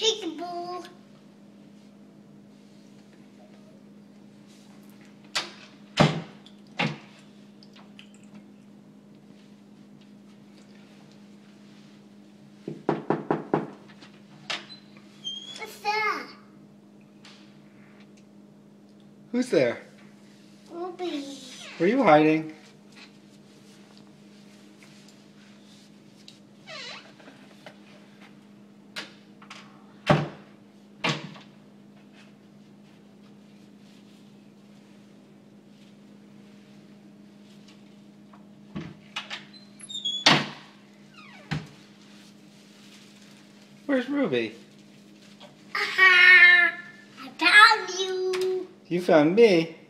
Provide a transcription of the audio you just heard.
Peekaboo. What's that? Who's there? Ruby. Where are you hiding? Where's Ruby? Aha! I found you. You found me.